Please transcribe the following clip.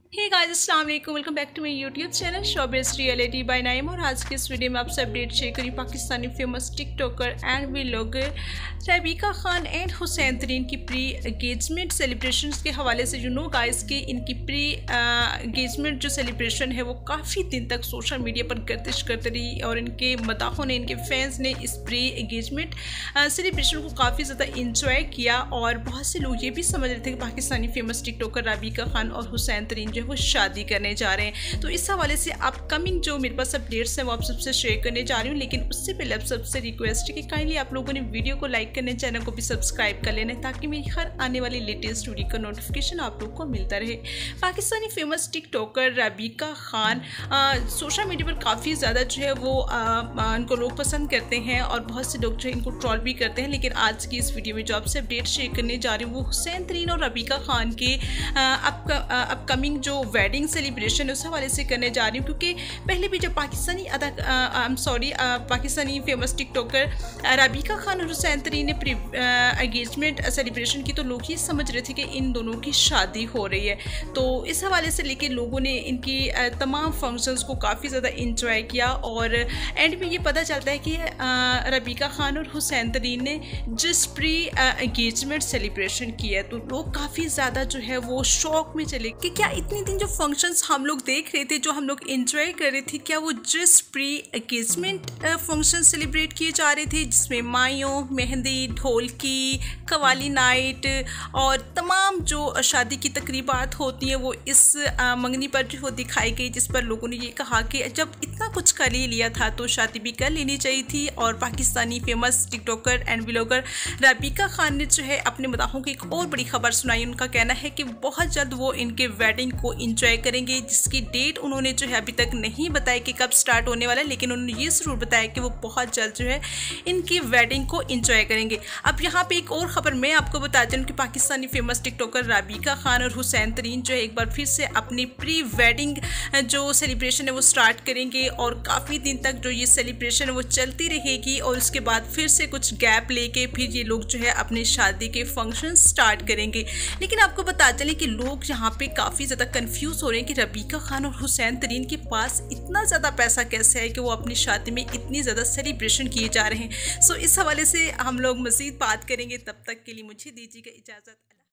हे guys, अस्सलाम वालेकुम। Welcome back to my YouTube channel showbiz reality by Naeem. और आज के इस वीडियो में आपसे अपडेट शेयर करी Pakistani famous TikToker and vlogger Rabeeca Khan and Hussain Tareen की प्री एंगेजमेंट सेलिब्रेशंस के हवाले से। यू नो गाइस कि इनकी प्री एंगेजमेंट जो सेलिब्रेशन है वो काफ़ी दिन तक सोशल मीडिया पर गर्दिश करती रही और इनके मदाहों ने, इनके फैंस ने इस प्री एंगेजमेंट सेलिब्रेशन को काफ़ी ज़्यादा इंजॉय किया। और बहुत से लोग ये भी समझ रहे थे कि पाकिस्तानी फेमस टिकटॉकर रबीका खान और हुसैन तरीन जो है वो शादी करने जा रहे हैं। तो इस हवाले से अपकमिंग जो मेरे पास अपडेट्स हैं वो आप सबसे शेयर करने जा रही हूँ। लेकिन उससे पहले आप सबसे रिक्वेस्ट है कि काइंडली आप लोगों ने वीडियो को लाइक करने, चैनल को भी सब्सक्राइब कर लेना ताकि मेरी हर आने वाली लेटेस्ट वीडियो का नोटिफिकेशन आप लोग को मिलता रहे। Pakistani famous TikToker Rabeeca Khan social media पर काफ़ी ज़्यादा जो है वो उनको लोग पसंद करते हैं और बहुत से लोग जो है इनको ट्रोल भी करते हैं। लेकिन आज की इस वीडियो में जो आपसे अपडेट शेयर करने जा रही हूँ वो हुसैन तरीन और रबीका खान के अपकमिंग जो वेडिंग सेलिब्रेशन है उस हवाले से करने जा रही हूँ। क्योंकि पहले भी जब पाकिस्तानी फेमस टिकटॉकर रबीका खान और हुसैन तरीन ने प्री एंगेजमेंट सेलिब्रेशन की तो लोग ये समझ रहे थे कि इन दोनों की शादी हो रही है। तो इस हवाले से लेके लोगों ने इनकी तमाम फंक्शंस को काफ़ी ज़्यादा इंजॉय किया। और एंड में ये पता चलता है कि रबीका खान और हुसैन तरीन ने जिस प्री एंगेजमेंट सेलिब्रेशन किया है तो लोग काफ़ी ज़्यादा जो है वो शौक में चले कि क्या इतने दिन जो फंक्शंस हम लोग देख रहे थे, जो हम लोग एंजॉय कर रहे थे, क्या वो जिस प्री एंगेजमेंट फंक्शन सेलिब्रेट किए जा रहे थे जिसमें मायों, मेहंदी, ढोलकी, कवाली नाइट और तमाम जो शादी की तकरीबात होती हैं वो इस मंगनी पर जो दिखाई गई, जिस पर लोगों ने ये कहा कि जब इतना कुछ कर ही लिया था तो शादी भी कर लेनी चाहिए थी। और Pakistani famous TikToker and vlogger Rabeeca Khan ने जो है अपने मदाहों की एक और बड़ी खबर सुनाई। उनका कहना है कि बहुत जल्द वो इनके वेडिंग को इंजॉय करेंगे, जिसकी डेट उन्होंने जो है अभी तक नहीं बताई कि कब स्टार्ट होने वाला है। लेकिन उन्होंने ये ज़रूर बताया कि वो बहुत जल्द जो है इनकी वेडिंग को इंजॉय करेंगे। अब यहाँ पे एक और ख़बर मैं आपको बताती हूँ कि पाकिस्तानी फेमस टिकटॉकर रबीका खान और हुसैन तरीन जो है एक बार फिर से अपनी प्री वेडिंग जो सेलिब्रेशन है वो स्टार्ट करेंगे और काफ़ी दिन तक जो ये सेलिब्रेशन है वो चलती रहेगी। और उसके बाद फिर से कुछ गैप लेके फिर ये लोग जो है अपनी शादी के फंक्शन स्टार्ट करेंगे। लेकिन आपको बता चले कि लोग यहाँ पे काफ़ी ज़्यादा कंफ्यूज हो रहे हैं कि रबीका खान और हुसैन तरीन के पास इतना ज़्यादा पैसा कैसे है कि वो अपनी शादी में इतनी ज़्यादा सेलिब्रेशन किए जा रहे हैं। सो इस हवाले से हम लोग मज़ीद बात करेंगे। तब तक के लिए मुझे दीजिएगा इजाज़त।